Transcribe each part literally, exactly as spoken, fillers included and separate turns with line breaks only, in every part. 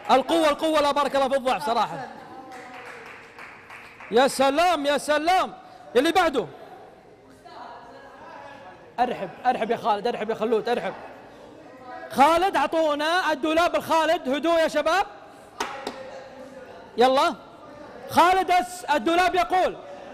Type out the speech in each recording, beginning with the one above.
القوة القوة، لا بارك الله في الضعف صراحة. يا سلام يا سلام. اللي بعده. ارحب ارحب يا خالد، ارحب يا خلود، ارحب. خالد اعطونا الدولاب الخالد. هدوء يا شباب. يلا خالد الدولاب يقول.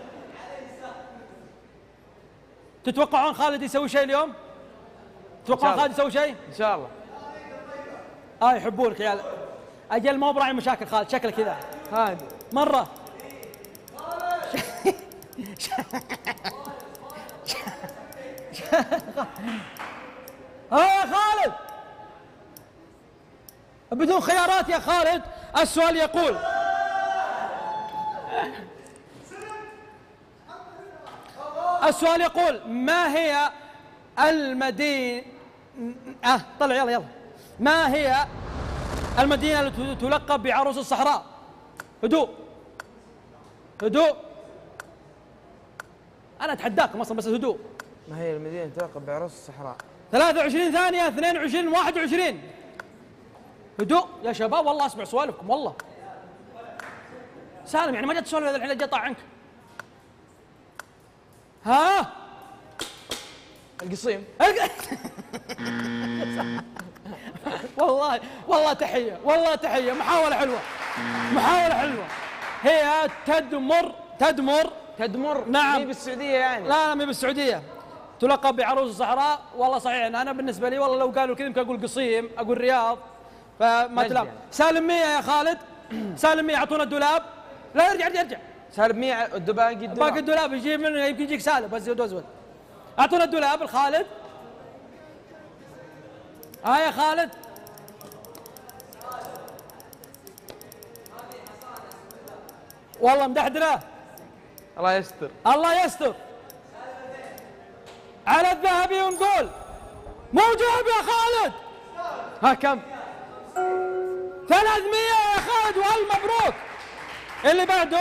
تتوقعون خالد يسوي شيء اليوم؟ تتوقعون خالد يسوي شيء؟
ان شاء الله.
اه يحبونك يا اجل، ما هو براعي مشاكل خالد، شكله كذا
هادي
مرة. ها يا خالد بدون خيارات يا خالد. السؤال يقول: السؤال يقول ما هي المدينة اه طلع يلا يلا ما هي المدينة التي تلقب بعروس الصحراء؟ هدوء هدوء. أنا أتحداكم أصلا بس هدوء.
ما هي المدينة تلقب بعروس الصحراء؟
ثلاثة وعشرين ثانية، اثنين وعشرين، واحد وعشرين. هدوء يا شباب، والله أسمع سوالفكم والله. سالم يعني ما جت سؤال الحين جاء طاع عنك. ها
القصيم.
والله والله تحية، والله تحية، محاولة حلوة، محاولة حلوة. هي تدمر تدمر
تدمر.
نعم.
مي بالسعودية يعني؟
لا لا مي بالسعودية، تلقب بعروس الصحراء. والله صحيح. أنا بالنسبة لي والله لو قالوا كذا يمكن أقول قصيم، أقول رياض، فما تلام.
يعني.
سالم مية يا خالد. سالم مية أعطونا الدولاب. لا ارجع ارجع ارجع.
سالم مية باقي الدولاب.
باقي الدولاب يجيب منه، يمكن يجيك سالم بس يزود أزود. أعطونا الدولاب الخالد. ها يا خالد. والله مدحدرة.
الله يستر.
الله يستر. على الذهبي ونقول موجود يا خالد.
ها كم؟
ثلاثمية يا خالد والف مبروك. اللي بعده.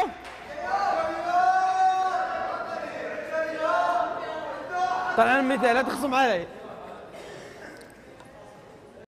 طلع المثال لا تخصم علي.